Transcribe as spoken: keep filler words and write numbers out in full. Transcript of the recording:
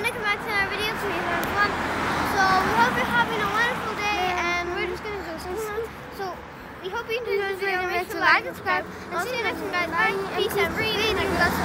welcome back to another video. Today is fun. So we hope you're having a wonderful day, and we're just gonna do something. So we hope you enjoyed this video. Make sure to like and subscribe. I'll see you next time, guys. Bye. Peace and breathe.